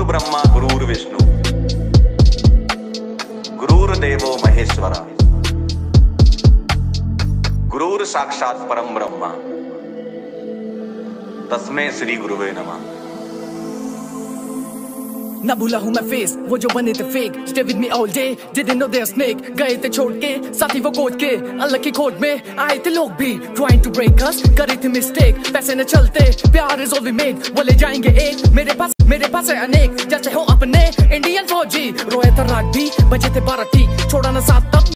ब्रह्मा गुरुर्विष्णु गुरुर्देवो महेश्वरा गुरुर साक्षात परम ब्रह्मा तस्मै श्री गुरुवे नमः। ना भूला हूँ मैं फेस वो जो बने थे fake, stay with me all day didn't know they are snake. गए थे छोड़ के साथी वो कोड के, अल्लाह की खोज में आए थे लोग भी ट्राइंग टू ब्रेक अस, करे थे मिस्टेक। पैसे न चलते प्यार इज ऑल वी मेड, वो ले जाएंगे एक मेरे पास है अनेक। जैसे हो अपने इंडियन फौजी रोए थे रात भी, बजे थे 12 ठीक, छोड़ा ना साथ तब